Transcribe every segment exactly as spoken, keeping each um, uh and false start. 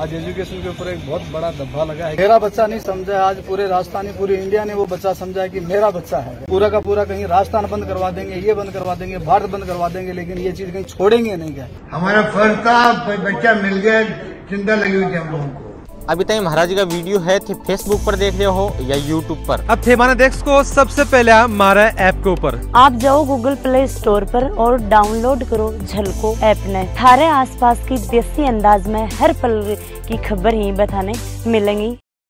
आज एजुकेशन के ऊपर एक बहुत बड़ा धब्बा लगा है। मेरा बच्चा नहीं समझा, आज पूरे राजस्थान पूरी इंडिया ने वो बच्चा समझा है कि मेरा बच्चा है। पूरा का पूरा कहीं राजस्थान बंद करवा देंगे, ये बंद करवा देंगे, भारत बंद करवा देंगे, लेकिन ये चीज कहीं छोड़ेंगे नहीं। क्या हमारा फर्ज था, बच्चा मिल गया, चिंता लगी हुई थी हम लोगों को। अभी तक महाराज जी का वीडियो है थे फेसबुक पर देख रहे हो या यूट्यूब पर। अब थे माना डेस्क को सबसे पहले हमारा ऐप के ऊपर आप जाओ गूगल प्ले स्टोर पर और डाउनलोड करो झलको ऐप ने। थारे आसपास की देसी अंदाज में हर पल की खबर ही बताने मिलेंगी।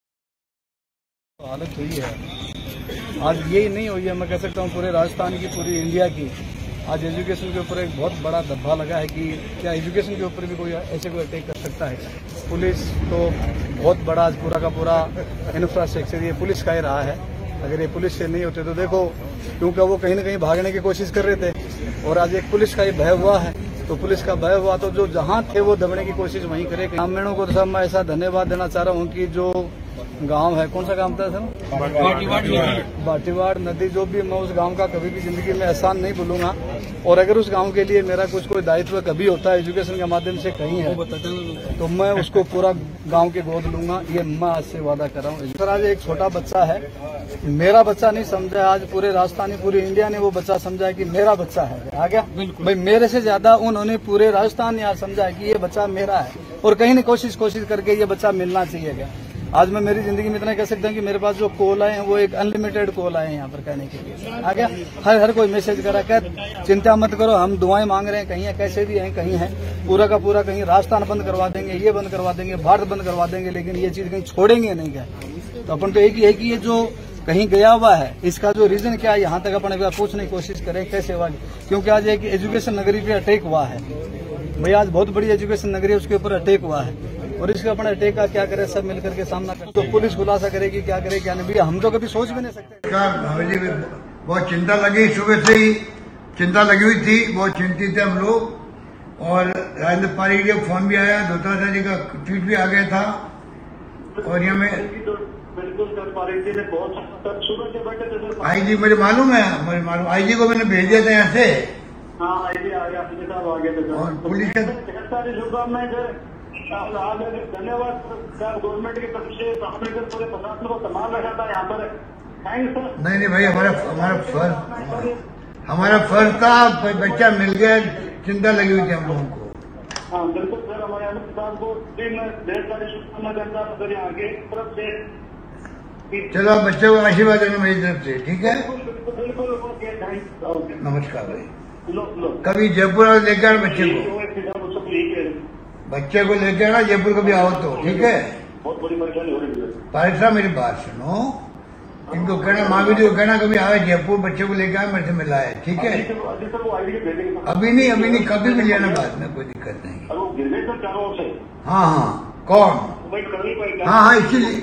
हालत हुई है आज, यही नहीं हुई है, मैं कह सकता हूँ पूरे राजस्थान की, पूरी इंडिया की। आज एजुकेशन के ऊपर एक बहुत बड़ा धब्बा लगा है कि क्या एजुकेशन के ऊपर भी कोई ऐसे कोई अटैक कर सकता है। पुलिस तो बहुत बड़ा आज पूरा का पूरा इंफ्रास्ट्रक्चर ये पुलिस का ही रहा है। अगर ये पुलिस से नहीं होते तो देखो, क्योंकि वो कहीं ना कहीं भागने की कोशिश कर रहे थे और आज एक पुलिस का ही भय हुआ है। तो पुलिस का भय हुआ तो जो जहां थे वो दबने की कोशिश वहीं करे। ग्रामीणों को तो सब मैं ऐसा धन्यवाद देना चाह रहा हूँ कि जो गांव है, कौन सा गांव था सर, बाटीवाड़ नदी, जो भी, मैं उस गांव का कभी भी जिंदगी में एहसान नहीं भूलूंगा। और अगर उस गांव के लिए मेरा कुछ कोई दायित्व कभी होता है एजुकेशन के माध्यम से कहीं है तो मैं उसको पूरा गांव के गोद लूंगा, ये मैं आज से वादा कर रहा हूँ। सर आज एक छोटा बच्चा है, मेरा बच्चा नहीं समझा, आज पूरे राजस्थान पूरी इंडिया ने वो बच्चा समझा है कि मेरा बच्चा है। आ गया भाई, मेरे से ज्यादा उन्होंने पूरे राजस्थान यार समझा है कि ये बच्चा मेरा है और कहीं न कोशिश कोशिश करके ये बच्चा मिलना चाहिए। क्या आज मैं मेरी जिंदगी में इतना कह सकता हूँ कि मेरे पास जो कॉल आए हैं वो एक अनलिमिटेड कॉल आए हैं यहाँ पर कहने के लिए। आ गया, हर हर कोई मैसेज करा कर चिंता मत करो, हम दुआएं मांग रहे हैं, कहीं है, कैसे भी हैं, कहीं है, पूरा का पूरा कहीं राजस्थान बंद करवा देंगे, ये बंद करवा देंगे, भारत बंद करवा देंगे, लेकिन ये चीज कहीं छोड़ेंगे नहीं। क्या तो अपन तो एक ही है कि ये जो कहीं गया हुआ है इसका जो रीजन क्या है, यहाँ तक अपन एक बार पूछने की कोशिश करें कैसे हुआ, क्योंकि आज एक एजुकेशन नगरी पे अटैक हुआ है। भैया आज बहुत बड़ी एजुकेशन नगरी है, उसके ऊपर अटैक हुआ है और इसके अपने अटैक का क्या करे, सब मिलकर के सामना करे तो पुलिस खुलासा करेगी, क्या करे क्या नहीं, भैया हम तो कभी सोच भी नहीं सकते। बहुत चिंता लगी, सुबह से ही चिंता लगी हुई थी, बहुत चिंतित थे हम लोग। और राजेंद्र पारी जी का फोन भी आया, धोतारा जी का ट्वीट भी आ गया था और यहाँ में बिल्कुल सर, पारी जी ने बहुत सुबह से बैठे थे सर। आई जी मुझे मालूम है, मुझे मालूम, आई जी को मैंने भेज दिया था यहाँ से। हाँ आई जी आ गया, साहब आ गए थे और पुलिस का सारी शुभकामनाएं सर, धन्यवाद सर गवर्नमेंट की तरफ से, पूरे प्रशासन को संभाल रखा था यहाँ पर। Thanks sir. नहीं नहीं भाई, हमारा हमारा फर्ज हमारा फर्ज था, बच्चा मिल गया, चिंता लगी हुई थी हम लोगों को। हाँ बिल्कुल सर, हमारे अमित साहब को ढेर सारी शुभकामनाएं देता हूँ सर यहाँ के तरफ से। चलो आप बच्चे को आशीर्वाद देना मेरी तरफ से, ठीक है। बिल्कुल बिल्कुल। नमस्कार भाई। कभी जयपुर लेकर बच्चे को बच्चे को लेके आना, जयपुर कभी आओ तो, ठीक है। बहुत बड़ी परेशानी हो रही है। पारिक साहब मेरी बात सुनो, इनको कहना, महावीर को कहना कभी आवे जयपुर, बच्चे को लेके आए, मेरे से मिला है, ठीक है। अभी नहीं, अभी नहीं, कभी भी लेना, बाद में कोई दिक्कत नहीं। हाँ हाँ, कौन? हाँ हाँ,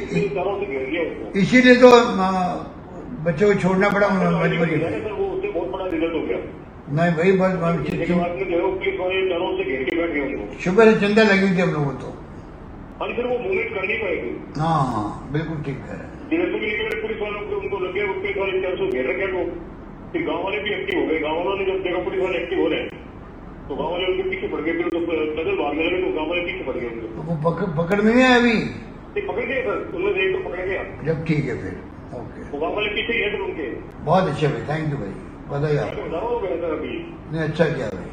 इसीलिए इसीलिए तो बच्चे को छोड़ना पड़ा मजबूरी में। नहीं भाई, बस सुबह से चिंता लगी हुई थी हम लोगों को तो। फिर वो मूवमेंट करनी पड़ेगी। हाँ हाँ बिल्कुल ठीक है। पुलिस वालों को उनको लगे, पुलिस वाले चार सौ घेर रखे को, फिर गाँव वाले भी एक्टिव हो गए। गाँव वालों ने जब देखा पुलिस वाले एक्टिव हो रहे हैं तो गाँव वाले उनके पीछे पड़ गए, फिर तो पैदल भागने लगे तो गाँव वाले पीछे पड़ गए उनको। वो पकड़ पकड़ में नहीं है अभी? पकड़ गए सर, उनमें से एक तो पकड़ गया। जब ठीक है फिर ओके। वो गाँव वाले पीछे गए थे उनके। बहुत अच्छे भाई, थैंक यू भाई, बधाई आपको। हो गया सर अभी। नहीं अच्छा किया भाई।